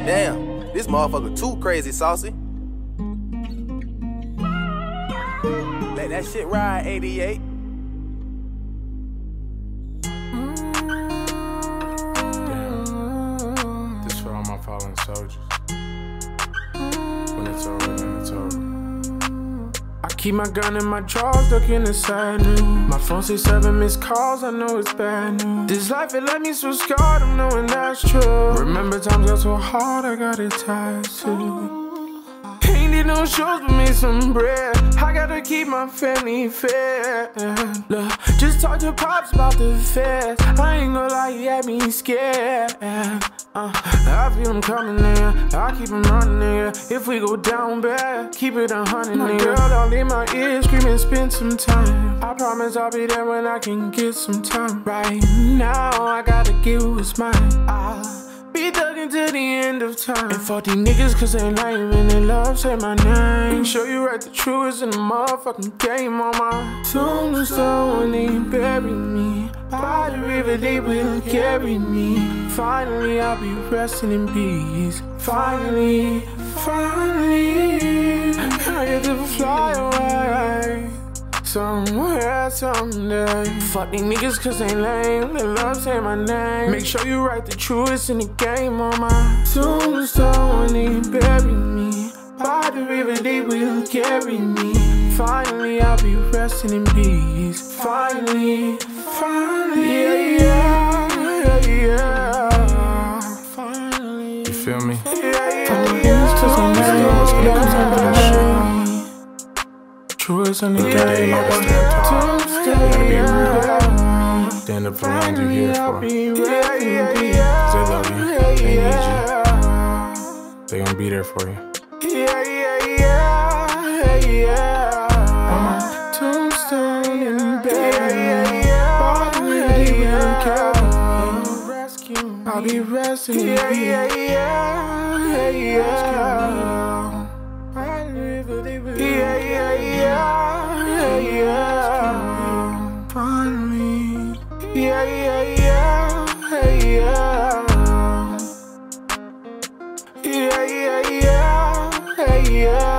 Damn, this motherfucker too crazy saucy. Let that shit ride, 88. Damn. This for all my fallen soldiers. When it's over, then it's over. I keep my gun in my drawers, looking inside new. My phone say 7 missed calls, I know it's bad news. This life, it left me so scarred, I'm knowing that's true. Remember times got so hard, I got it tied to. Ain't did no shows but made some bread. I gotta keep my family fed. Look, just talk to Pops about the feds. I ain't gonna lie, he had me scared. I feel him coming, nigga. I keep him running, nigga. If we go down bad, keep it 100, nigga. Girl, don't leave my ears screaming, spend some time. I promise I'll be there when I can get some time. Right now, I gotta get what's mine. I'll be thugging to the end of time. And fuck these niggas cause they lame and they love say my name. Show you right the truest in the motherfucking game. On my tombstone when they bury me, by the river they will carry me. Finally I'll be resting in peace. Finally, finally I get to fly away somewhere, someday. Fuck these niggas cause they lame, they love saying my name. Make sure you write the truest in the game. On my tombstone when they bury me, by the river they will carry me. Finally I'll be resting in peace. Finally, finally, yeah, yeah, yeah. Finally, you feel me? Truest in the game, I gotta stand tall, gotta be real. Stand up for the ones you here for. Cause they love you, they need you. They gon' be there for you. On my tombstone and bury, I'll be resting in peace. Finally, yeah, yeah, yeah, hey, yeah. Yeah, yeah, yeah, hey, yeah.